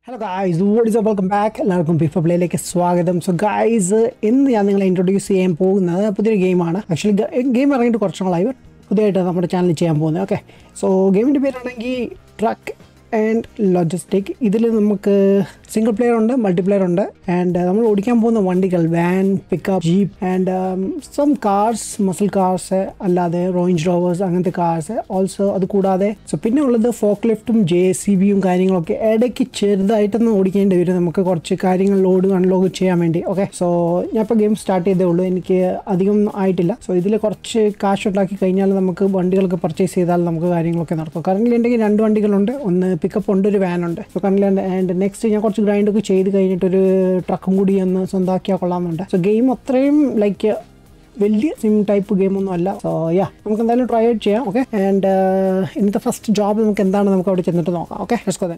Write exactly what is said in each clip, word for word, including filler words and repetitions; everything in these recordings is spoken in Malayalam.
Hello guys, what is up? Welcome back. എല്ലാവർക്കും FIFA പ്ലേയിലേക്ക് സ്വാഗതം. സോ ഗൈസ്, ഇന്ന് ഞാൻ നിങ്ങളെ ഇൻട്രൊഡ്യൂസ് ചെയ്യാൻ പോകുന്നത് പുതിയൊരു ഗെയിമാണ്. ആക്ച്വലി ഗെയിം ഇറങ്ങിയിട്ട് കുറച്ച് നാളായി, പുതിയതായിട്ട് നമ്മുടെ ചാനലിൽ ചെയ്യാൻ പോകുന്നത്. ഓക്കെ, സോ ഗെയിമിൻ്റെ പേരാണെങ്കിൽ ട്രക്ക് ആൻഡ് ലോജിസ്റ്റിക്. ഇതിൽ നമുക്ക് സിംഗിൾ പ്ലെയർ ഉണ്ട്, മൾട്ടിപ്ലെയർ ഉണ്ട്. ആൻഡ് നമ്മൾ ഓടിക്കാൻ പോകുന്ന വണ്ടികൾ van, pickup, jeep and some cars, muscle cars, അല്ലാതെ റേഞ്ച് റോവേഴ്സ്, അങ്ങനത്തെ കാർസ് ഓൾസോ. അത് കൂടാതെ സോ പിന്നെ ഉള്ളത് ഫോക്ക് ലിഫ്റ്റും ജെ സി ബിയും കാര്യങ്ങളൊക്കെ ഇടയ്ക്ക് ചെറുതായിട്ടൊന്ന് ഓടിക്കേണ്ടി വരും നമുക്ക് കുറച്ച് കാര്യങ്ങൾ ലോഡ് അൺലോഡ് ചെയ്യാൻ വേണ്ടി. ഓക്കെ, സോ ഞാൻ ഇപ്പോൾ ഗെയിം സ്റ്റാർട്ട് ചെയ്തേ ഉള്ളൂ, എനിക്ക് അധികം ആയിട്ടില്ല. സോ ഇതിൽ കുറച്ച് കാശ് ഉണ്ടാക്കി കഴിഞ്ഞാൽ നമുക്ക് വണ്ടികളൊക്കെ പർച്ചേസ് ചെയ്താൽ നമുക്ക് കാര്യങ്ങളൊക്കെ നടക്കും. കറന്റ് ഉണ്ടെങ്കിൽ രണ്ട് വണ്ടികളുണ്ട്, ഒന്ന് പിക്കപ്പ് ഉണ്ട്, ഒരു വാൻ ഉണ്ട്. സോ കറന്റ് ആൻഡ് നെക്സ്റ്റ് ഞാൻ കുറച്ച് ഗ്രൈൻഡൊക്കെ ചെയ്ത് കഴിഞ്ഞിട്ടൊരു ട്രക്കും കൂടി ഒന്ന് സ്വന്തമാക്കിയാൽ കൊള്ളാമെന്നുണ്ട്. സോ ഗെയിം അത്രയും ലൈക്ക് വലിയ സിം ടൈപ്പ് ഗെയിമൊന്നും അല്ല. സോ യാ, നമുക്ക് എന്തായാലും ട്രൈ ഔട്ട് ചെയ്യാം. ഓക്കെ, ആൻഡ് ഇന്നത്തെ ഫസ്റ്റ് ജോബ് നമുക്ക് എന്താണ് നമുക്ക് അവിടെ ചെന്നിട്ട് നോക്കാം. Okay, let's go then.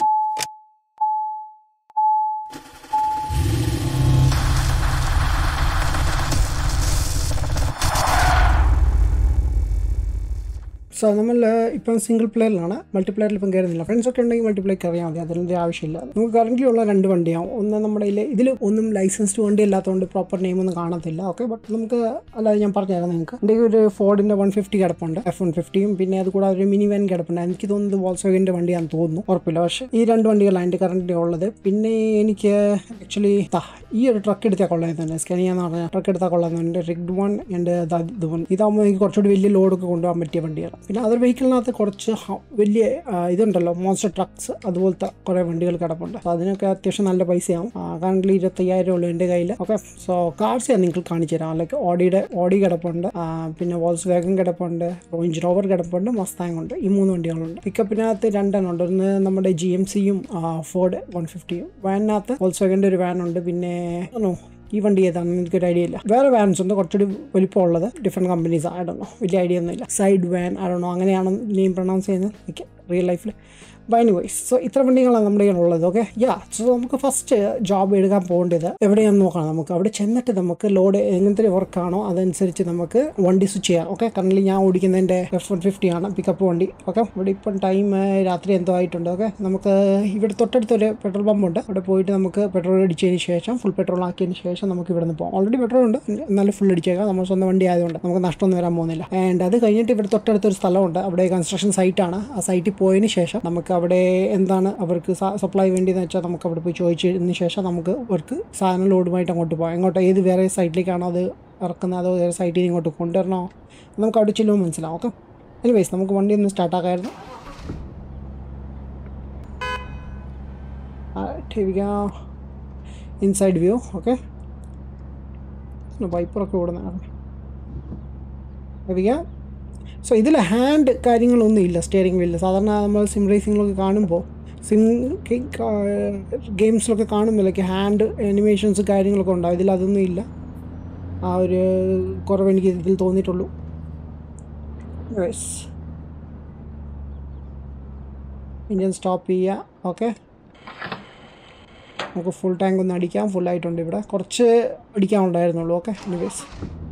So നമ്മൾ ഇപ്പം സിംഗിൾ പ്ലെയറിലാണ്, മൾട്ടിപ്ലെയറിൽ ഇപ്പം കയറുന്നില്ല. ഫ്രണ്ട്സൊക്കെ ഉണ്ടെങ്കിൽ മൾട്ടിപ്ലെയർ കയറിയാൽ മതി, അതിൻ്റെ ആവശ്യമില്ല. നമുക്ക് കറൻ്റ് ഉള്ള രണ്ട് വണ്ടിയാവും. ഒന്ന് നമ്മുടെ ഇതിൽ ഇതിൽ ഒന്നും ലൈസൻസ്ഡ് വണ്ടി അല്ലാത്തതുകൊണ്ട് പ്രോപ്പർ നെയിമൊന്നും കാണത്തില്ല. ഓക്കെ, ബട്ട് നമുക്ക് അല്ലാതെ ഞാൻ പറഞ്ഞുതരാം നിങ്ങൾക്ക്. എൻ്റെ ഒരു ഫോർഡിൻ്റെ വൺ ഫിഫ്റ്റി കിടപ്പുണ്ട്, എഫ് വൺ ഫിഫ്റ്റിയും പിന്നെ അത് കൂടാതെ ഒരു മിനി വാൻ കിടപ്പുണ്ട്. എനിക്ക് തോന്നുന്നത് വോൾസ്വാഗൻ്റെ വണ്ടിയാണെന്ന് തോന്നുന്നു, ഉറപ്പില്ല. പക്ഷേ ഈ രണ്ട് വണ്ടികളാണ് എൻ്റെ കറൻ്റ് ഉള്ളത്. പിന്നെ എനിക്ക് ആക്ച്വലി ഈ ഒരു ട്രക്ക് എടുത്താൽ കൊള്ളാമെന്നുണ്ട്, സ്കാനിയ എന്ന് പറഞ്ഞാൽ ട്രക്ക് എടുത്താൽ കൊള്ളാമെന്നുണ്ട്. റിഗ്ഡ് വൺ എൻ്റെ ഇതാകുമ്പോൾ എനിക്ക് കുറച്ചുകൂടി വലിയ ലോഡൊക്കെ കൊണ്ടുപോകാൻ പറ്റിയ വണ്ടിയാണ്. പിന്നെ അതർ വെഹിക്കിളിനകത്ത് കുറച്ച് വലിയ ഇതുണ്ടല്ലോ, മോൺസ്റ്റർ ട്രക്സ്, അതുപോലത്തെ കുറേ വണ്ടികൾ കിടപ്പുണ്ട്. അപ്പോൾ അതിനൊക്കെ അത്യാവശ്യം നല്ല പൈസയാവും. കറന്റ് ഇരുപത്തയ്യായിരം ഉള്ളൂ എൻ്റെ കയ്യിൽ. ഓക്കെ, സോ കാർസ് ഞാൻ നിങ്ങൾക്ക് കാണിച്ചു തരാം. ലൈക്ക് ഓഡിയുടെ ഓഡി കിടപ്പുണ്ട്, പിന്നെ വോൾസ്വാഗൻ കിടപ്പുണ്ട്, റേഞ്ച് റോവർ കിടപ്പുണ്ട്, മസ്താങ് ഉണ്ട്. ഈ മൂന്ന് വണ്ടികളുണ്ട്. പിക്കപ്പിനകത്ത് രണ്ടെണ്ണം ഉണ്ട്, ഒന്ന് നമ്മുടെ ജി എം സിയും ഫോർഡ് വൺ ഫിഫ്റ്റിയും. വാനിനകത്ത് വോൾസ്വാഗൻ്റെ ഒരു വാനുണ്ട്. പിന്നെ ഈ വണ്ടി ഏതാണെന്ന് എനിക്കൊരു ഐഡിയ ഇല്ല. വേറെ വാൻസ് ഉണ്ട് കുറച്ചുകൂടി വലിപ്പമുള്ളത്, ഡിഫറെൻറ്റ് കമ്പനീസ്. ആയിടണോ, വലിയ ഐഡിയ ഒന്നുമില്ല. സൈഡ് വാൻ ആണോ, അങ്ങനെയാണ് നെയിം പ്രൊണൗൺസ് ചെയ്യുന്നത് എനിക്ക് റിയൽ ലൈഫിൽ. ബൈ എനിവേസ്, സോ ഇത്ര വണ്ടികളാണ് നമ്മുടെ ഉള്ളത്. ഓക്കെ, യാ, സോ നമുക്ക് ഫസ്റ്റ് ജോബ് എടുക്കാൻ പോകേണ്ടത് എവിടെയാണെന്ന് നോക്കണം. നമുക്ക് അവിടെ ചെന്നിട്ട് നമുക്ക് ലോഡ് എങ്ങനത്തെ വർക്കാണോ അതനുസരിച്ച് നമുക്ക് വണ്ടി സ്വിച്ച് ചെയ്യാം. ഓക്കെ, കറന്റ് ഞാൻ ഓടിക്കുന്നതിൻ്റെ എഫ് വൺ ഫിഫ്റ്റി ആണ്, പിക്കപ്പ് വണ്ടി. ഓക്കെ, ഇവിടെ ഇപ്പം ടൈം രാത്രി എന്തോ ആയിട്ടുണ്ട്. ഓക്കെ, നമുക്ക് ഇവിടെ തൊട്ടടുത്തൊരു പെട്രോൾ പമ്പ് ഉണ്ട്, അവിടെ പോയിട്ട് നമുക്ക് പെട്രോൾ അടിച്ചതിന് ശേഷം ഫുൾ പെട്രോൾ ആക്കിയതിന് ശേഷം നമുക്ക് ഇവിടെ നിന്ന് പോകാം. ഓൾറെഡി പെട്രോൾ ഉണ്ട്, എന്നാലും ഫുൾ അടിച്ചേക്കാം. നമ്മൾ സ്വന്തം വണ്ടി ആയതുകൊണ്ട് നമുക്ക് നഷ്ടമൊന്നും വരാൻ പോകുന്നില്ല. ആൻഡ് അത് കഴിഞ്ഞിട്ട് ഇവിടെ തൊട്ടടുത്തൊരു സ്ഥലമുണ്ട്, അവിടെ കൺസ്ട്രക്ഷൻ സൈറ്റാണ്. ആ സൈറ്റിൽ പോയതിന് ശേഷം നമുക്ക് അവിടെ എന്താണ് അവർക്ക് സപ്ലൈ വേണ്ടിയെന്ന് വെച്ചാൽ നമുക്ക് അവിടെ പോയി ചോദിച്ചതിന് ശേഷം നമുക്ക് അവർക്ക് സാധനം ലോഡുമായിട്ട് അങ്ങോട്ട് പോകാം. എങ്ങോട്ടോ, ഏത് വേറെ സൈറ്റിലേക്കാണോ അത് ഇറക്കുന്നത്, അതോ വേറെ സൈറ്റിൽ നിന്ന് ഇങ്ങോട്ട് കൊണ്ടുവരണോ, നമുക്ക് അവിടെ ചെല്ലുമ്പോൾ മനസ്സിലാവും. ഓക്കെ, എനിവേസ് നമുക്ക് വണ്ടി ഒന്ന് സ്റ്റാർട്ടാക്കായിരുന്നു. Inside view. ഓക്കെ, വൈപ്പറൊക്കെ ഓടുന്നതാണ്. സോ ഇതിൽ ഹാൻഡ് കാര്യങ്ങളൊന്നും ഇല്ല, സ്റ്റിയറിംഗ് വീലിൽ. സാധാരണ നമ്മൾ സിം റേസിങ്ങിലൊക്കെ കാണുമ്പോൾ, സിം ഗെയിംസിലൊക്കെ കാണുമ്പോഴേക്ക് ഹാൻഡ് ആനിമേഷൻസ് കാര്യങ്ങളൊക്കെ ഉണ്ടാവും. ഇതിൽ അതൊന്നും ഇല്ല. ആ ഒരു കുറവ് എനിക്ക് ഇതിൽ തോന്നിയിട്ടുള്ളൂ. ഇഞ്ചൻ സ്റ്റോപ്പ് ചെയ്യുക. ഓക്കെ, നമുക്ക് ഫുൾ ടാങ്ക് ഒന്ന് അടിക്കാം. ഫുള്ളായിട്ടുണ്ട്, ഇവിടെ കുറച്ച് അടിക്കാനുണ്ടായിരുന്നുള്ളൂ. ഓക്കെ, എനിവേസ്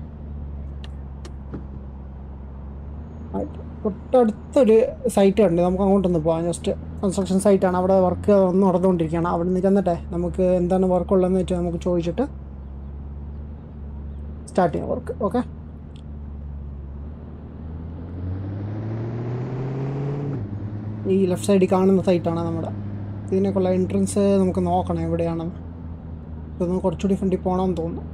തൊട്ടടുത്തൊരു സൈറ്റ് ഉണ്ട്, നമുക്ക് അങ്ങോട്ടൊന്ന് പോകാം. ജസ്റ്റ് കൺസ്ട്രക്ഷൻ സൈറ്റാണ്, അവിടെ വർക്ക് ഒന്ന് നടന്നുകൊണ്ടിരിക്കുകയാണ്. അവിടെ നിന്ന് ചെന്നിട്ട് നമുക്ക് എന്താണ് വർക്കുള്ളതെന്ന് വെച്ചാൽ നമുക്ക് ചോദിച്ചിട്ട് സ്റ്റാർട്ട് ചെയ്യാം വർക്ക്. ഓക്കെ, ഈ ലെഫ്റ്റ് സൈഡിൽ കാണുന്ന സൈറ്റാണ് നമ്മുടെ. ഇതിനൊക്കെയുള്ള എൻട്രൻസ് നമുക്ക് നോക്കണം എവിടെയാണെന്ന്. ഇതൊന്ന് കുറച്ചുകൂടി ഫ്രണ്ടിൽ പോകണമെന്ന് തോന്നുന്നു.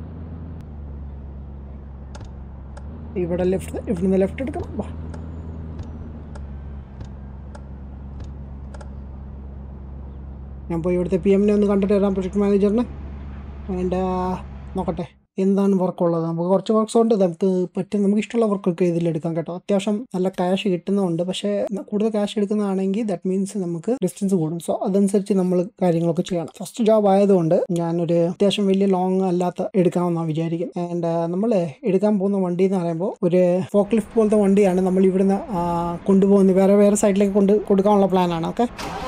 ഇവിടെ ലെഫ്റ്റ്, ഇവിടുന്ന് ലെഫ്റ്റ് എടുക്കണം. ഞാൻ പോയി ഇവിടുത്തെ പി എമ്മിനെ ഒന്ന് കണ്ടിട്ട് വരാം, പ്രൊജക്ട് മാനേജറിന്. ആൻഡ് നോക്കട്ടെ എന്താണ് വർക്കുള്ളത്. നമുക്ക് കുറച്ച് വർക്ക്സ് ഉണ്ട്, നമുക്ക് പറ്റും, നമുക്ക് ഇഷ്ടമുള്ള വർക്കൊക്കെ ഇതിലെടുക്കാം കേട്ടോ. അത്യാവശ്യം നല്ല ക്യാഷ് കിട്ടുന്നുണ്ട്. പക്ഷേ കൂടുതൽ ക്യാഷ് എടുക്കുന്നതാണെങ്കിൽ ദാറ്റ് മീൻസ് നമുക്ക് ഡിസ്റ്റൻസ് കൂടും. സോ അതനുസരിച്ച് നമ്മൾ കാര്യങ്ങളൊക്കെ ചെയ്യണം. ഫസ്റ്റ് ജോബ് ആയതുകൊണ്ട് ഞാനൊരു അത്യാവശ്യം വലിയ ലോങ് അല്ലാത്ത എടുക്കാമെന്നാണ് വിചാരിക്കും. ആൻഡ് നമ്മൾ എടുക്കാൻ പോകുന്ന വണ്ടി എന്ന് പറയുമ്പോൾ ഒരു ഫോക്ക് ലിഫ്റ്റ് പോലത്തെ വണ്ടിയാണ്. നമ്മൾ ഇവിടുന്ന് കൊണ്ടുപോകുന്നത് വേറെ വേറെ സൈഡിലേക്ക് കൊണ്ട് കൊടുക്കാനുള്ള പ്ലാനാണ്. ഓക്കെ,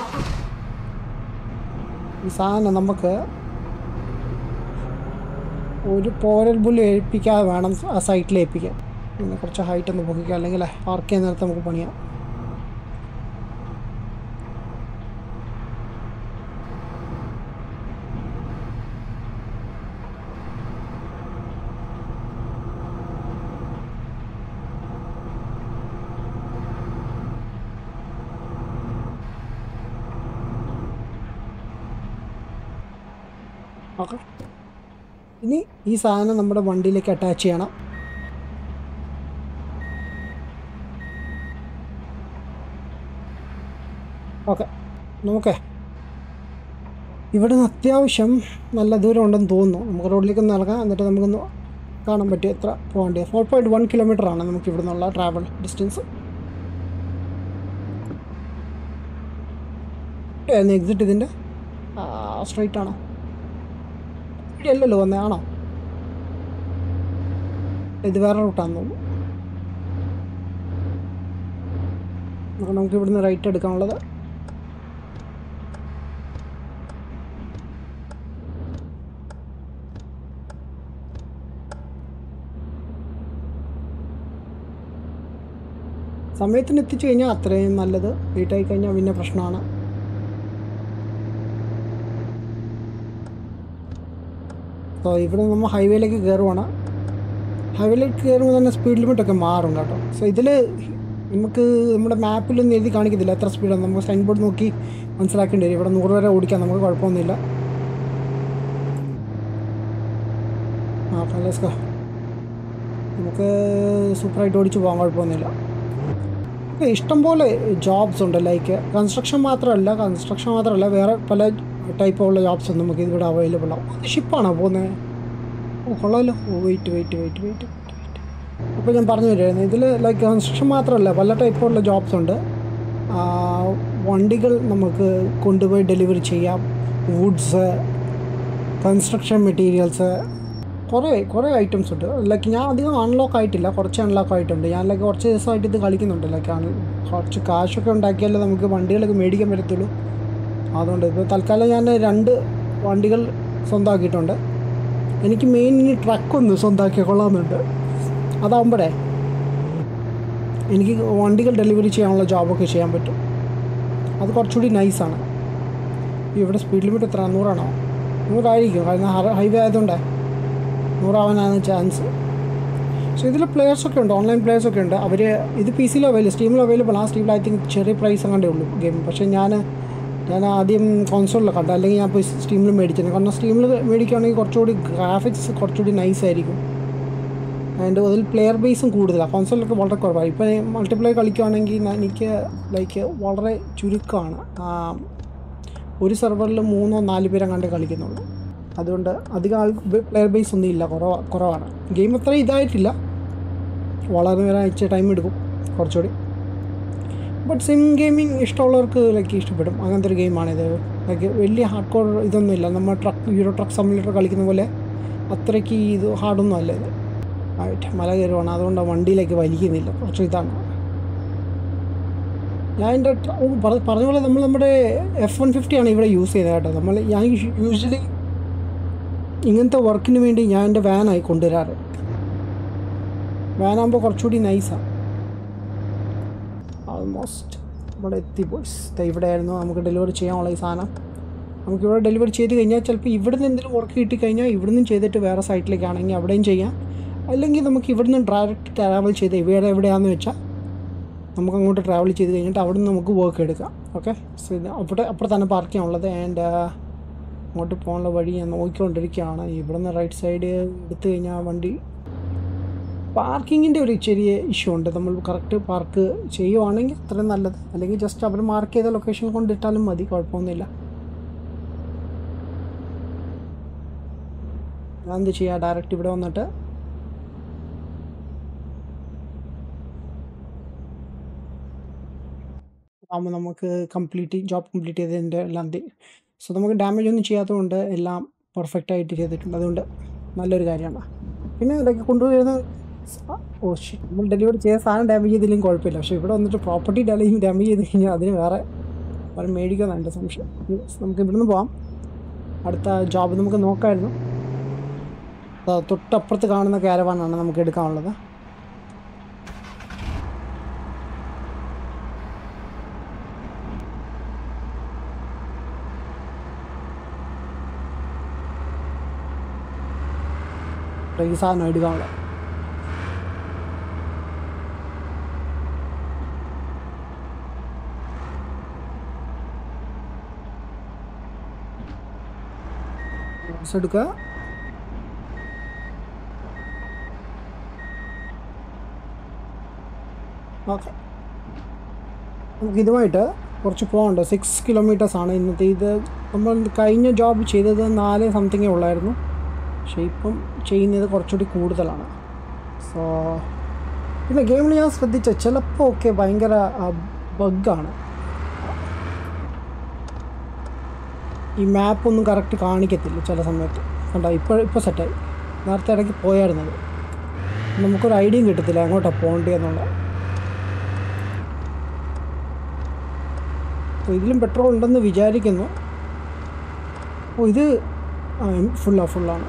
ഈ സാധനം നമുക്ക് ഒരു പോരൽ പുല്ല് ഏൽപ്പിക്കാതെ വേണം ആ സൈറ്റിൽ ഏൽപ്പിക്കാൻ. പിന്നെ കുറച്ച് ഹൈറ്റ് ഒന്ന് പൊക്കിക്കുക, അല്ലെങ്കിൽ പാർക്ക് ചെയ്യുന്ന നേരത്തെ നമുക്ക് പണിയാം. ഓക്കെ, ഇനി ഈ സാധനം നമ്മുടെ വണ്ടിയിലേക്ക് അറ്റാച്ച് ചെയ്യണം. ഓക്കെ, നോക്കേ ഇവിടെ നിന്ന് അത്യാവശ്യം നല്ല ദൂരം ഉണ്ടെന്ന് തോന്നുന്നു. നമുക്ക് റോഡിലേക്ക് ഒന്ന് ഇറങ്ങാം, എന്നിട്ട് നമുക്കൊന്ന് കാണാൻ പറ്റും എത്ര പോകേണ്ടത്. ഫോർ പോയിൻറ്റ് വൺ കിലോമീറ്റർ ആണ് നമുക്ക് ഇവിടെ നിന്നുള്ള ട്രാവൽ ഡിസ്റ്റൻസ്. എക്സിറ്റ് ഇതിൻ്റെ സ്ട്രൈറ്റ് ആണോ? ഇവിടെ അല്ലല്ലോ വന്നേ, ആണോ? ഇത് വേറെ റൂട്ടാണെന്ന് തോന്നുന്നു. നമുക്ക് ഇവിടുന്ന് റൈറ്റ് എടുക്കാനുള്ളത്. സമയത്തിന് എത്തിച്ചു കഴിഞ്ഞാൽ അത്രയും നല്ലത്. ലേറ്റായി കഴിഞ്ഞാൽ പിന്നെ പ്രശ്നമാണ്. സോ ഇവിടെ നമ്മൾ ഹൈവേയിലേക്ക് കയറുവാണ്. ഹൈവേയിലേക്ക് കയറുമ്പോൾ തന്നെ സ്പീഡ് ലിമിറ്റൊക്കെ മാറും കേട്ടോ. സോ ഇതിൽ നമുക്ക് നമ്മുടെ മാപ്പിലൊന്നും എഴുതി കാണിക്കത്തില്ല എത്ര സ്പീഡാണ്. നമുക്ക് സൈൻ ബോർഡ് നോക്കി മനസ്സിലാക്കേണ്ടി വരും. ഇവിടെ നൂറ് വരെ ഓടിക്കാം, നമുക്ക് കുഴപ്പമൊന്നുമില്ല. ആ ലെറ്റ്സ് ഗോ. നമുക്ക് സൂപ്പറായിട്ട് ഓടിച്ച് പോകാൻ കുഴപ്പമൊന്നുമില്ല. ഇഷ്ടംപോലെ ജോബ്സ് ഉണ്ട്. ലൈക്ക് കൺസ്ട്രക്ഷൻ മാത്രമല്ല കൺസ്ട്രക്ഷൻ മാത്രമല്ല വേറെ പല ടൈപ്പുള്ള ജോബ്സ് നമുക്ക് ഇവിടെ അവൈലബിൾ ആവും. ഷിപ്പാണോ പോകുന്നത്? ഓ കൊള്ളാമല്ലോ. Oh wait wait wait wait wait wait അപ്പോൾ ഞാൻ പറഞ്ഞു തരുമായിരുന്നു, ഇതിൽ ലൈക്ക് കൺസ്ട്രക്ഷൻ മാത്രമല്ല പല ടൈപ്പുള്ള ജോബ്സ് ഉണ്ട്. വണ്ടികൾ നമുക്ക് കൊണ്ടുപോയി ഡെലിവറി ചെയ്യാം, വുഡ്സ്, കൺസ്ട്രക്ഷൻ മെറ്റീരിയൽസ്, കുറേ കുറേ ഐറ്റംസ് ഉണ്ട്. ലൈക്ക് ഞാൻ അധികം അൺലോക്ക് ആയിട്ടില്ല, കുറച്ച് അൺലോക്ക് ആയിട്ടുണ്ട്. ഞാൻ ലൈക്ക് കുറച്ച് ദിവസമായിട്ട് ഇത് കളിക്കുന്നുണ്ട്. ലൈക്ക് കുറച്ച് കാശൊക്കെ ഉണ്ടാക്കിയാലേ നമുക്ക് വണ്ടികളൊക്കെ മേടിക്കാൻ പറ്റത്തുള്ളൂ. അതുകൊണ്ട് ഇപ്പോൾ തൽക്കാലം ഞാൻ രണ്ട് വണ്ടികൾ സ്വന്തമാക്കിയിട്ടുണ്ട്. എനിക്ക് മെയിൻ ഇനി ട്രക്കൊന്ന് സ്വന്തമാക്കിയാൽ കൊള്ളാമെന്നുണ്ട്. അതാകുമ്പോഴേ എനിക്ക് വണ്ടികൾ ഡെലിവറി ചെയ്യാനുള്ള ജോബൊക്കെ ചെയ്യാൻ പറ്റും. അത് കുറച്ചുകൂടി നൈസാണ്. ഇവിടെ സ്പീഡ് ലിമിറ്റ് എത്ര? നൂറാണോ? നൂറായിരിക്കും, കാരണം ഹൈവേ ആയതുകൊണ്ടേ നൂറാവാനാണ് ചാൻസ്. സോ ഇതിൽ പ്ലെയേഴ്സൊക്കെ ഉണ്ട്, ഓൺലൈൻ പ്ലെയേഴ്സൊക്കെ ഉണ്ട്. അവർ ഇത് പി സിയിൽ അവൈലബിൾ, സ്റ്റീമിൽ അവൈലബിൾ. ആ സ്റ്റീമിൽ ഐ തിങ്ക് ചെറിയ പ്രൈസ് അങ്ങാണ്ടേ ഉള്ളൂ ഗെയിം. പക്ഷേ ഞാൻ ഞാൻ ആദ്യം കോൺസോളിൽ കണ്ടു, അല്ലെങ്കിൽ ഞാൻ പോയി സ്റ്റീമിൽ മേടിച്ചത്. കാരണം സ്റ്റീമിൽ മേടിക്കുകയാണെങ്കിൽ കുറച്ചുകൂടി ഗ്രാഫിക്സ് കുറച്ചുകൂടി നൈസായിരിക്കും. അതിൻ്റെ അതിൽ പ്ലെയർ ബേസും കൂടുതലാണ്. കോൺസോളിലൊക്കെ വളരെ കുറവാണ്. ഇപ്പോൾ മൾട്ടിപ്ലെയർ കളിക്കുകയാണെങ്കിൽ എനിക്ക് ലൈക്ക് വളരെ ചുരുക്കമാണ്. ഒരു സെർവറിൽ മൂന്നോ നാല് പേരെങ്ങാണ്ടേ കളിക്കുന്നുള്ളൂ. അതുകൊണ്ട് അധികം ആൾ പ്ലെയർ ബേസ് ഒന്നും ഇല്ല, കുറവ് കുറവാണ്. ഗെയിം അത്ര ഇതായിട്ടില്ല, വളരെ ഒരാഴ്ച ടൈം എടുക്കും കുറച്ചുകൂടി. ബട്ട് സിം ഗെയിമിങ് ഇഷ്ടമുള്ളവർക്ക് ലൈക്ക് ഇഷ്ടപ്പെടും. അങ്ങനത്തെ ഒരു ഗെയിമാണിത്. ലൈക്ക് വലിയ ഹാർഡ് കോർ ഇതൊന്നുമില്ല. നമ്മൾ ട്രക്ക് യൂറോ ട്രക്ക് സിമുലേറ്റർ കളിക്കുന്ന പോലെ അത്രയ്ക്ക് ഇത് ഹാർഡൊന്നും അല്ല ഇത്. ആയിട്ട് മല കയറുവാണ്, അതുകൊണ്ട് വണ്ടിയിലേക്ക് വലിക്കുന്നില്ല. കുറച്ച് ഇതാണ് ഞാൻ എൻ്റെ പറഞ്ഞ പോലെ. നമ്മൾ നമ്മുടെ എഫ് വൺ ഫിഫ്റ്റി ആണ് ഇവിടെ യൂസ് ചെയ്തത് കേട്ടോ. നമ്മൾ ഞാൻ യൂഷ്വലി ഇങ്ങനത്തെ വർക്കിന് വേണ്ടി ഞാൻ എൻ്റെ വാനായി കൊണ്ടുവരാറ്. വാനാകുമ്പോൾ കുറച്ചുകൂടി നൈസാണ്. ഓൾമോസ്റ്റ് ഇവിടെ എത്തി ബോയ്സ്. ഇവിടെ ആയിരുന്നു നമുക്ക് ഡെലിവറി ചെയ്യാനുള്ള ഈ സാധനം. നമുക്കിവിടെ ഡെലിവറി ചെയ്ത് കഴിഞ്ഞാൽ ചിലപ്പോൾ ഇവിടെ നിന്ന് എന്തെങ്കിലും വർക്ക് കിട്ടിക്കഴിഞ്ഞാൽ ഇവിടെ നിന്നും ചെയ്തിട്ട് വേറെ സൈറ്റിലേക്കാണെങ്കിൽ അവിടെയും ചെയ്യാം. അല്ലെങ്കിൽ നമുക്ക് ഇവിടെ നിന്ന് ഡയറക്റ്റ് ട്രാവൽ ചെയ്ത് ഇവിടെ എവിടെയാണെന്ന് വെച്ചാൽ നമുക്ക് അങ്ങോട്ട് ട്രാവൽ ചെയ്ത് കഴിഞ്ഞിട്ട് അവിടെ നിന്ന് നമുക്ക് വർക്ക് എടുക്കാം. ഓക്കെ, സോ ഇത് അവിടെ അപ്പുറം തന്നെ പാർക്ക് ചെയ്യാനുള്ളത്. ആൻഡ് അങ്ങോട്ട് പോകാനുള്ള വഴി ഞാൻ നോക്കിക്കൊണ്ടിരിക്കുകയാണ്. ഇവിടെ നിന്ന് റൈറ്റ് സൈഡ് എടുത്തു കഴിഞ്ഞാൽ വണ്ടി പാർക്കിങ്ങിൻ്റെ ഒരു ചെറിയ ഇഷ്യൂ ഉണ്ട്. നമ്മൾ കറക്റ്റ് പാർക്ക് ചെയ്യുവാണെങ്കിൽ അത്രയും നല്ലത്. അല്ലെങ്കിൽ ജസ്റ്റ് അവർ മാർക്ക് ചെയ്ത ലൊക്കേഷൻ കൊണ്ടിട്ടാലും മതി, കുഴപ്പമൊന്നുമില്ല. ഞാൻ എന്ത് ചെയ്യുക, ഡയറക്റ്റ് ഇവിടെ വന്നിട്ട് ആകുമ്പോൾ നമുക്ക് കംപ്ലീറ്റ് ജോബ് കംപ്ലീറ്റ് ചെയ്തതിൻ്റെ എല്ലാം. സോ നമുക്ക് ഡാമേജ് ഒന്നും ചെയ്യാത്തതുകൊണ്ട് എല്ലാം പെർഫെക്റ്റ് ആയിട്ട് ചെയ്തിട്ടുണ്ട്. അതുകൊണ്ട് നല്ലൊരു കാര്യമാണ്. പിന്നെ ഇതൊക്കെ കൊണ്ടുവരുന്ന ഓ ഷി നമ്മൾ ഡെലിവറി ചെയ്ത സാധനം ഡാമേജ് ചെയ്തില്ലെങ്കിൽ കുഴപ്പമില്ല. പക്ഷേ ഇവിടെ വന്നിട്ട് പ്രോപ്പർട്ടി ഡാമേജ് ഡാമേജ് ചെയ്ത് കഴിഞ്ഞാൽ അതിന് വേറെ വേറെ മേടിക്കുമെന്നാണ് എൻ്റെ സംശയം. നമുക്ക് ഇവിടുന്ന് പോകാം. അടുത്ത ജോബ് നമുക്ക് നോക്കാമായിരുന്നു. തൊട്ടപ്പുറത്ത് കാണുന്ന കാരവാനാണ് നമുക്ക് എടുക്കാനുള്ളത്. ഈ സാധനം എടുക്കാനുള്ളത്. കോഴ്സ് എടുക്കുക. ഓക്കെ, നമുക്ക് ഇതുമായിട്ട് കുറച്ച് പോകണ്ട. സിക്സ് കിലോമീറ്റേഴ്സാണ് ഇന്നത്തെ. ഇത് നമ്മൾ കഴിഞ്ഞ ജോബ് ചെയ്തത് നാല് സംതിങ്ങേ ഉള്ളായിരുന്നു, പക്ഷേ ഇപ്പം ചെയ്യുന്നത് കുറച്ചുകൂടി കൂടുതലാണ്. സോ പിന്നെ ഗെയിമിൽ ഞാൻ ശ്രദ്ധിച്ച ചിലപ്പോൾ ഒക്കെ ഭയങ്കര ബഗ്ഗാണ്. ഈ മാപ്പൊന്നും കറക്റ്റ് കാണിക്കത്തില്ല ചില സമയത്ത്. കണ്ടോ, ഇപ്പോൾ ഇപ്പോൾ സെറ്റായി. നേരത്തെ ഇടയ്ക്ക് പോയായിരുന്നത്. നമുക്കൊരു ഐഡിയയും കിട്ടത്തില്ല എങ്ങോട്ടാണ് പോകേണ്ടതെന്നുള്ള. അപ്പോൾ ഇതിലും പെട്രോൾ ഉണ്ടെന്ന് വിചാരിക്കുന്നു. ഓ, ഇത് ഫുള്ളാണ് ഫുള്ളാണ്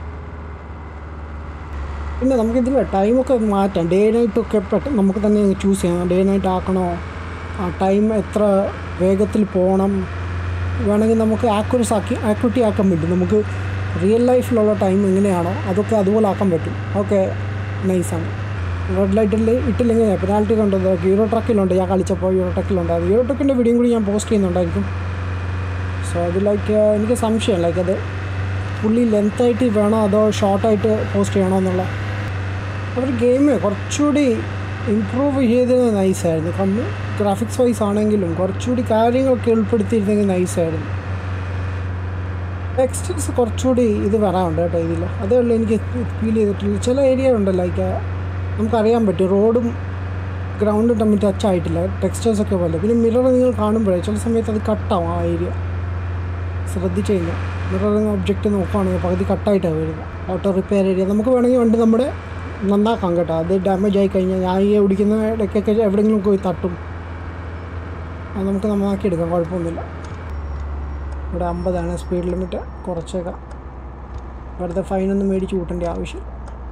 പിന്നെ നമുക്കിതിൽ ടൈമൊക്കെ മാറ്റാം. ഡേ നൈറ്റൊക്കെ പെട്ടെന്ന് നമുക്ക് തന്നെ ചൂസ് ചെയ്യാം. ഡേ നൈറ്റ് ആക്കണോ, ആ ടൈം എത്ര വേഗത്തിൽ പോകണം, വേണമെങ്കിൽ നമുക്ക് ആക്യുറസ് ആക്കി ആക്യുറേറ്റി ആക്കാൻ പറ്റും. നമുക്ക് റിയൽ ലൈഫിലുള്ള ടൈം എങ്ങനെയാണോ അതൊക്കെ അതുപോലെ ആക്കാൻ പറ്റും. ഓക്കെ, നൈസാണ്. റെഡ് ലൈറ്റിൽ ഇട്ടില്ലെങ്കിൽ പെനാൽറ്റി കണ്ടത് യൂറോ ട്രക്കിലുണ്ട്. ഞാൻ കളിച്ചപ്പോൾ യൂറോ ട്രക്കിലുണ്ട്. അത് യൂറോ ട്രക്കിൻ്റെ വീഡിയോയും കൂടി ഞാൻ പോസ്റ്റ് ചെയ്യുന്നുണ്ടായിരിക്കും. സോ അത് ലൈക്ക് എനിക്ക് സംശയം ലൈക്ക് അത് പുള്ളി ലെങ്ത്തായിട്ട് വേണോ അതോ ഷോർട്ടായിട്ട് പോസ്റ്റ് ചെയ്യണോ എന്നുള്ള. അവർ ഗെയിം കുറച്ചുകൂടി ഇമ്പ്രൂവ് ചെയ്തത് നൈസായിരുന്നു. കമ്മി ഗ്രാഫിക്സ് വൈസ് ആണെങ്കിലും കുറച്ചുകൂടി കാര്യങ്ങളൊക്കെ ഉൾപ്പെടുത്തിയിരുന്നെങ്കിൽ നൈസായിരുന്നു. ടെക്സ്റ്റൈൽസ് കുറച്ചുകൂടി ഇത് വരാറുണ്ട് കേട്ടോ ഇതിൽ. അതേ ഉള്ളൂ എനിക്ക് ഫീൽ ചെയ്തിട്ടില്ല. ചില ഏരിയ ഉണ്ട് ലൈക്ക് നമുക്കറിയാൻ പറ്റും റോഡും ഗ്രൗണ്ടും തമ്മിൽ ടച്ച് ആയിട്ടില്ല. ടെക്സ്റ്റൈൽസൊക്കെ പോലെ. പിന്നെ മിറർ നിങ്ങൾ കാണുമ്പോഴേ ചില സമയത്ത് അത് കട്ടാവും. ആ ഏരിയ ശ്രദ്ധിച്ച് കഴിഞ്ഞാൽ മിററിങ് ഒബ്ജക്റ്റ് നോക്കുകയാണെങ്കിൽ പകുതി കട്ടായിട്ടാണ് വരുന്നത്. ഓട്ടോ റിപ്പയർ ഏരിയ നമുക്ക് വേണമെങ്കിൽ വണ്ടി നമ്മുടെ നന്നാക്കാം കേട്ടോ. അത് ഡാമേജ് ആയി കഴിഞ്ഞാൽ ഞാൻ ഈ ഓടിക്കുന്ന ഇടയ്ക്കൊക്കെ എവിടെയെങ്കിലും പോയി തട്ടും. അത് നമുക്ക് നന്നാക്കി എടുക്കാം, കുഴപ്പമൊന്നുമില്ല. ഇവിടെ അമ്പതാണ് സ്പീഡ് ലിമിറ്റ്. കുറച്ചേക്കാം, വെറുതെ ഫൈനൊന്നും മേടിച്ച് കൂട്ടേണ്ട ആവശ്യം.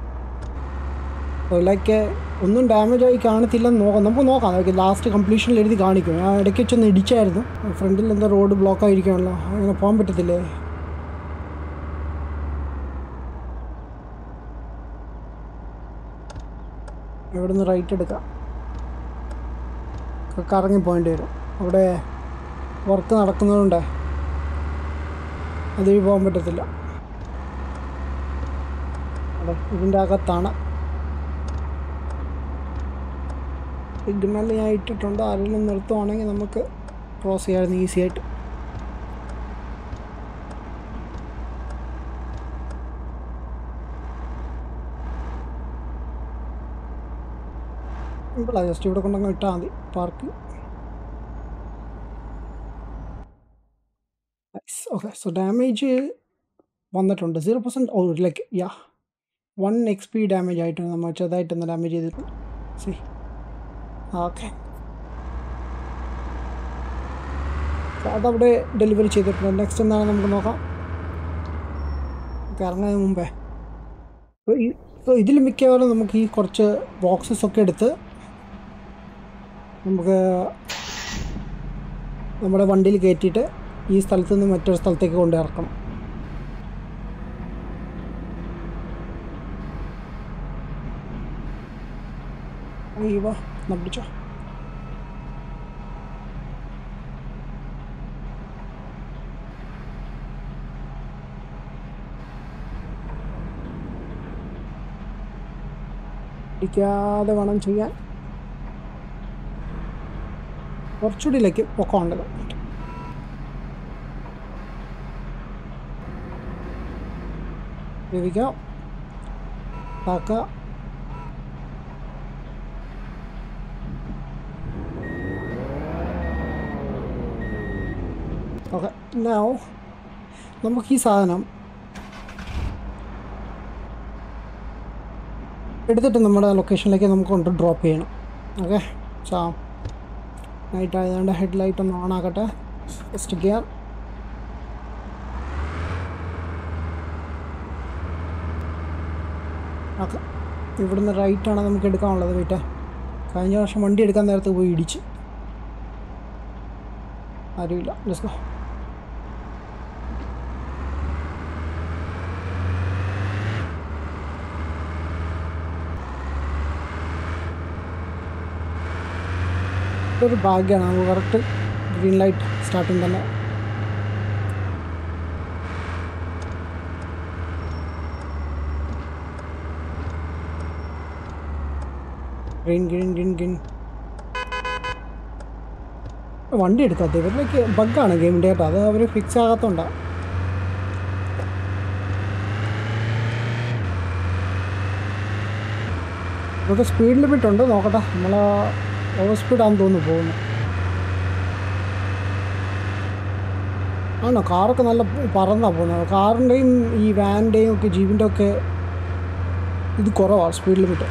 ലൈക്ക് ഒന്നും ഡാമേജ് ആയി കാണത്തില്ലെന്ന് നോക്കാം. നമുക്ക് നോക്കാം. അതൊക്കെ ലാസ്റ്റ് കംപ്ലീഷനിൽ എഴുതി കാണിക്കും. ഞാൻ ഇടയ്ക്ക് വെച്ചൊന്ന് ഇടിച്ചായിരുന്നു. ഫ്രണ്ടിൽ എന്താ റോഡ് ബ്ലോക്ക് ആയിരിക്കുമല്ലോ, അങ്ങനെ പോകാൻ പറ്റത്തില്ലേ. ഇവിടെ നിന്ന് റൈറ്റ് എടുക്കാം. കറങ്ങി പോയിൻ്റ് വരും. അവിടെ വർക്ക് നടക്കുന്നതുകൊണ്ട് അതുവഴി പോകാൻ പറ്റത്തില്ല. അതെ, ഇതിൻ്റെ അകത്താണ്. സിഗ്നൽ ഞാൻ ഇട്ടിട്ടുണ്ട്. ആരെങ്കിലും നിർത്തുവാണെങ്കിൽ നമുക്ക് ക്രോസ് ചെയ്യാമായിരുന്നു ഈസി ആയിട്ട്. സിമ്പിളാണ്, ജസ്റ്റ് ഇവിടെ കൊണ്ടങ്ങ് ഇട്ടാൽ മതി. പാർക്ക്. ഓക്കെ, സോ ഡാമേജ് വന്നിട്ടുണ്ട് zero percent. Oh like yeah one X P damage ആയിട്ടുണ്ട്. നമ്മൾ ചെറുതായിട്ടൊന്ന് ഡാമേജ് ചെയ്തിട്ടുണ്ട്. സി ഓക്കെ, അതവിടെ ഡെലിവറി ചെയ്തിട്ടുണ്ട്. നെക്സ്റ്റ് എന്താണ് നമുക്ക് നോക്കാം. ഇറങ്ങുന്നതിന് മുമ്പേ ഈ ഇതിൽ മിക്കവാറും നമുക്ക് ഈ കുറച്ച് ബോക്സസ് ഒക്കെ എടുത്ത് നമുക്ക് നമ്മുടെ വണ്ടിയിൽ കയറ്റിയിട്ട് ഈ സ്ഥലത്ത് നിന്ന് മറ്റൊരു സ്ഥലത്തേക്ക് കൊണ്ട് ഇറക്കണം. അയ്യോ നപ്പിച്ചോ. ഇടിക്കാതെ വേണം ചെയ്യാൻ. കുറച്ചുകൂടിയിലേക്ക് പൊക്കമുണ്ടത്. വേവിക്കാം, താക്കുക. ഓക്കെ, നൗ നമുക്ക് ഈ സാധനം എടുത്തിട്ട് നമ്മുടെ ലൊക്കേഷനിലേക്ക് നമുക്ക് കൊണ്ട് ഡ്രോപ്പ് ചെയ്യണം. ഓക്കെ, ചാ നൈറ്റ് ആയതുകൊണ്ട് ഹെഡ് ലൈറ്റ് ഒന്ന് ഓൺ ആക്കട്ടെ. First gear. ഓക്കെ, ഇവിടുന്ന് റൈറ്റാണ് നമുക്ക് എടുക്കാനുള്ളത്. വീട്ടെ കഴിഞ്ഞ വർഷം വണ്ടി എടുക്കാൻ നേരത്ത് പോയി ഇടിച്ച്. ആരുമില്ല. Let's go. ഇതൊരു ഭാഗ്യമാണ് നമുക്ക് കറക്റ്റ് ഗ്രീൻ ലൈറ്റ് സ്റ്റാർട്ടിങ് തന്നെ. Green green green green. വണ്ടി എടുക്കാത്ത ഇവരിലേക്ക് ബഗ്ഗാണ് ഗെയിമിൻ്റെ കേട്ടോ, അത് അവർ ഫിക്സ് ആകാത്തതുകൊണ്ടാണ്. നമുക്ക് സ്പീഡ് ലിമിറ്റ് ഉണ്ട്, നോക്കട്ടെ. നമ്മൾ ഓവർ സ്പീഡാണെന്ന് തോന്നുന്നു പോകുന്നു. ആണോ, കാറൊക്കെ നല്ല പറന്നാണ് പോകുന്നത്. കാറിൻ്റെയും ഈ വാനിൻ്റെയും ഒക്കെ ജീപ്പിൻ്റെ ഒക്കെ ഇത് കുറവാണ് സ്പീഡ് ലിമിറ്റ്.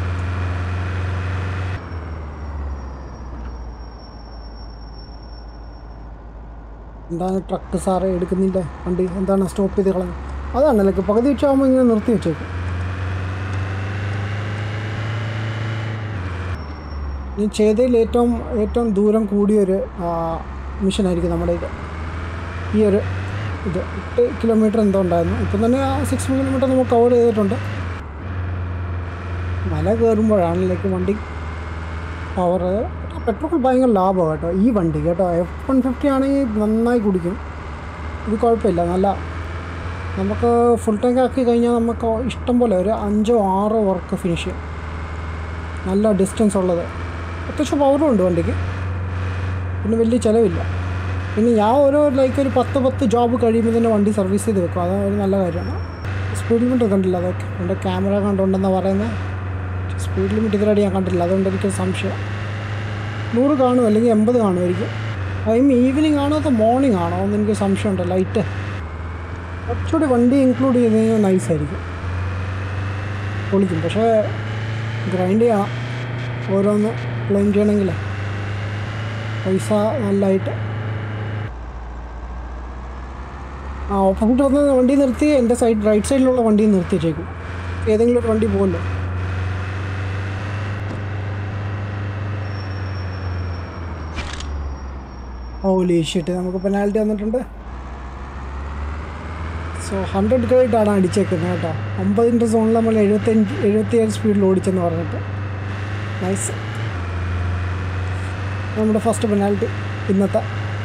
എന്താണ് ട്രക്ക് സാറേ എടുക്കുന്നില്ല വണ്ടി, എന്താണ് സ്റ്റോപ്പ് ചെയ്ത് കളഞ്ഞത്? അതാണല്ലേ പകുതി വെച്ചാകുമ്പോൾ ഇങ്ങനെ നിർത്തി വെച്ചേക്കും. ഈ ചെയ്തതിൽ ഏറ്റവും ഏറ്റവും ദൂരം കൂടിയൊരു മിഷനായിരിക്കും നമ്മുടെ ഇത്. ഈ ഒരു ഇത് എട്ട് കിലോമീറ്റർ എന്തോ ഉണ്ടായിരുന്നു. ഇപ്പം തന്നെ ആ സിക്സ് കിലോമീറ്റർ നമുക്ക് കവർ ചെയ്തിട്ടുണ്ട്. മല കയറുമ്പോഴാണല്ലേക്ക് വണ്ടി പവർ. പെട്രോൾ ഭയങ്കര ലാഭമാണ് കേട്ടോ ഈ വണ്ടി കേട്ടോ. എഫ് വൺ ഫിഫ്റ്റി ആണെങ്കിൽ നന്നായി കുടിക്കും, ഇത് കുഴപ്പമില്ല. നല്ല നമുക്ക് ഫുൾ ടാങ്ക് ആക്കി കഴിഞ്ഞാൽ നമുക്ക് ഇഷ്ടം പോലെ ഒരു അഞ്ചോ ആറോ വർക്ക് ഫിനിഷ് ചെയ്യും. നല്ല ഡിസ്റ്റൻസ് ഉള്ളത്, അത്യാവശ്യം പവറും ഉണ്ട് വണ്ടിക്ക്, പിന്നെ വലിയ ചിലവില്ല. പിന്നെ ഞാൻ ഓരോ ലൈക്ക് ഒരു പത്ത് പത്ത് ജോബ് കഴിയുമ്പോൾ തന്നെ വണ്ടി സർവീസ് ചെയ്ത് വെക്കും, അത് ഒരു നല്ല കാര്യമാണ്. സ്പീഡ് ലിമിറ്റ് കണ്ടില്ല, അതൊക്കെ എൻ്റെ ക്യാമറ കണ്ടുകൊണ്ടെന്നാണ് പറയുന്നത്. സ്പീഡ് ലിമിറ്റ് ഇതിലടി ഞാൻ കണ്ടില്ല, അതുകൊണ്ട് എനിക്ക് സംശയം. നൂറ് കാണും അല്ലെങ്കിൽ എൺപത് കാണുമായിരിക്കും. ടൈം ഈവനിങ് ആണോ അതോ മോർണിംഗ് ആണോ എന്ന് എനിക്ക് സംശയമുണ്ട്. ലൈറ്റ് കുറച്ചുകൂടി വണ്ടി ഇൻക്ലൂഡ് ചെയ്ത് കഴിഞ്ഞാൽ നൈസായിരിക്കും, പൊളിക്കും. പക്ഷേ ഗ്രൈൻഡ് ചെയ്യണം ഓരോന്ന് ക്ലെയിം ചെയ്യണമെങ്കിൽ പൈസ നല്ലതായിട്ട്. ആ ഓപ്പോസിറ്റ് വന്ന് വണ്ടി നിർത്തി എൻ്റെ സൈഡ് റൈറ്റ് സൈഡിലുള്ള വണ്ടി നിർത്തി വെച്ചേക്കും. ഏതെങ്കിലും ഒരു വണ്ടി പോകുമല്ലോ. ഓലി ഷിറ്റ്, നമുക്ക് പെനാൽറ്റി വന്നിട്ടുണ്ട്. സോ ഹൺഡ്രഡ് ഗ്രേഡാണ് അടിച്ചേക്കുന്നത് കേട്ടോ. അമ്പതിൻ്റെ സോണിൽ നമ്മൾ എഴുപത്തഞ്ച് എഴുപത്തിയേഴ് സ്പീഡിൽ ഓടിച്ചെന്ന് പറഞ്ഞിട്ട് നൈസ്. നമ്മുടെ ഫസ്റ്റ് പെനാൽറ്റി ഇന്നത്തെ.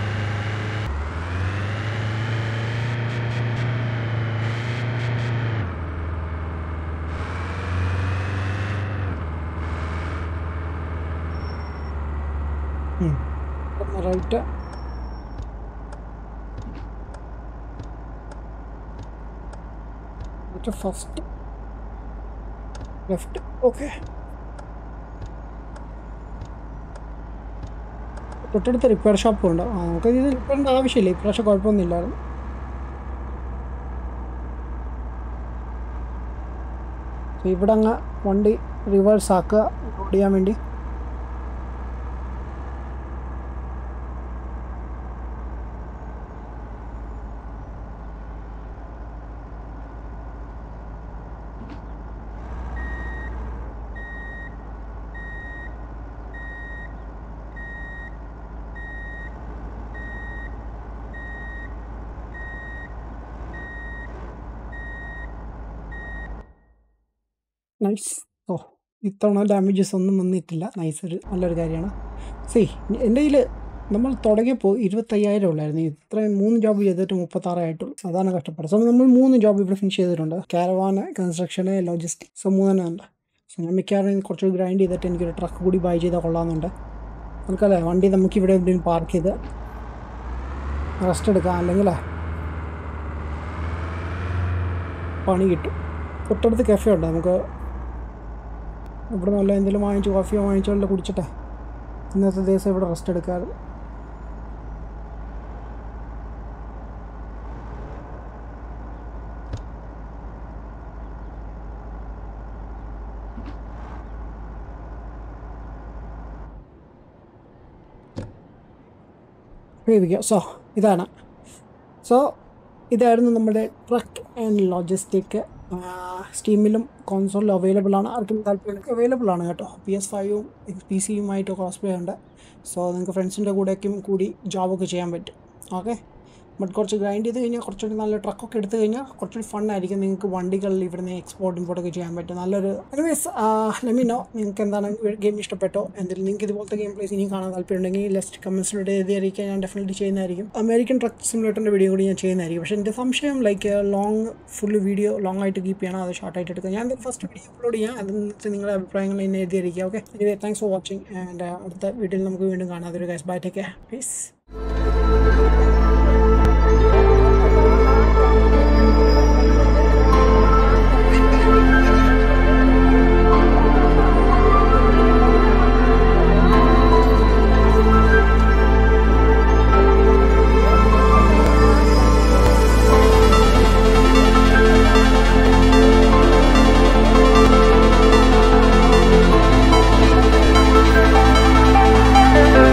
Right first left. ഓക്കെ, തൊട്ടടുത്ത് റിപ്പയർ ഷോപ്പും ഉണ്ട്. ആ നമുക്ക് ഇത് റിപ്പയറിൻ്റെ ആവശ്യമില്ല, ഇപ്രാവശ്യം കുഴപ്പമൊന്നുമില്ലായിരുന്നു. ഇവിടെ അങ്ങ് വണ്ടി റിവേഴ്സ് ആക്കുക ലോഡ് ചെയ്യാൻ വേണ്ടി. നൈസ്. ഓ ഇത്തവണ ഡാമേജസ് ഒന്നും വന്നിട്ടില്ല, നൈസ്, ഒരു നല്ലൊരു കാര്യമാണ്. സി എൻ്റെ കയ്യിൽ നമ്മൾ തുടങ്ങിയപ്പോൾ ഇരുപത്തയ്യായിരം ഉള്ളായിരുന്നു. ഇത്രയും മൂന്ന് ജോബ് ചെയ്തിട്ട് മുപ്പത്താറായിട്ടുള്ളൂ. അതാണ് കഷ്ടപ്പാട്. സോ നമ്മൾ മൂന്ന് ജോബ് ഇവിടെ ഫിനിഷ് ചെയ്തിട്ടുണ്ട്. കാരവാന്, കൺസ്ട്രക്ഷന്, ലോജിസ്റ്റിക്. സോ മൂന്നെണ്ണം ഉണ്ട്. സോ ഞാൻ മിക്കവാറും കുറച്ച് ഗ്രൈൻഡ് ചെയ്തിട്ട് എനിക്കൊരു ട്രക്ക് കൂടി ബൈ ചെയ്താൽ കൊള്ളാമെന്നുണ്ട്. നമുക്കല്ലേ വണ്ടി നമുക്കിവിടെ എവിടെയും പാർക്ക് ചെയ്ത് റെസ്റ്റ് എടുക്കാം, അല്ലെങ്കിൽ പണി കിട്ടും. തൊട്ടടുത്ത് കഫേ ഉണ്ട്, നമുക്ക് ഇവിടെ നല്ല എന്തെങ്കിലും വാങ്ങിച്ച് കോഫിയോ വാങ്ങിച്ചോ കുടിച്ചിട്ടെ ഇന്നത്തെ ദിവസം ഇവിടെ റെസ്റ്റ് എടുക്കാറ്. ഉപയോഗിക്കാം. സോ ഇതാണ് സോ ഇതായിരുന്നു നമ്മുടെ ട്രക്ക് ആൻഡ് ലോജിസ്റ്റിക്. സ്റ്റീമിലും കോൺസോളിലും അവൈലബിൾ ആണ്. ആർക്കും താല്പര്യം അവൈലബിൾ ആണ് കേട്ടോ. പി എസ് ഫൈവും പി സിയുമായിട്ട് ക്രോസ് പ്ലേ ഉണ്ട്. സോ നിങ്ങൾക്ക് ഫ്രണ്ട്സിൻ്റെ കൂടെയൊക്കെയും കൂടി ജോബൊക്കെ ചെയ്യാൻ പറ്റും. ഓക്കെ, ബട്ട് കുറച്ച് ഗ്രൈൻഡ് ചെയ്ത് കഴിഞ്ഞാൽ കുറച്ചുകൂടി നല്ല ട്രക്കൊക്കെ എടുത്തു കഴിഞ്ഞാൽ കുറച്ചുകൂടി ഫണ്ണായിരിക്കും. നിങ്ങൾക്ക് വണ്ടികളിൽ ഇവിടുന്ന് എക്സ്പോർട്ട് ഇമ്പോർട്ടൊക്കെ ചെയ്യാൻ പറ്റും. നല്ലൊരു എനിവേസ് ലെമിനോ നിങ്ങൾക്ക് എന്താണ് ഗെയിം ഇഷ്ടപ്പെട്ടോ, എന്തെങ്കിലും നിങ്ങൾക്ക് ഇതുപോലത്തെ ഗെയിം പ്ലേസ് ഇനിയും കാണാൻ താല്പര്യമുണ്ടെങ്കിൽ ലെസ്റ്റ് കമൻസിലൂടെ എഴുതി അറിയിക്കാൻ ഞാൻ ഡെഫിനറ്റ്ലി ചെയ്യുന്നതായിരിക്കും. അമേരിക്കൻ ട്രക്ക് സിമുലേറ്ററിൻ്റെ വീഡിയോ കൂടി ഞാൻ ചെയ്യുന്നതായിരിക്കും. പക്ഷേ എൻ്റെ സംശയം like long full video long ആയിട്ട് കീപ്പ് ചെയ്യണം, അത് ഷോർട്ടായിട്ട് എടുക്കുക. ഞാൻ ഫസ്റ്റ് വീഡിയോ അപ്ലോഡ് ചെയ്യാം, അതിനകത്ത് നിങ്ങളുടെ അഭിപ്രായങ്ങൾ എന്നെ എഴുതി അറിയിക്കുക. Okay, anyway thanks for watching and അടുത്ത വീഡിയോയിൽ നമുക്ക് വീണ്ടും കാണാം. അതൊരു guys bye, take care, piece.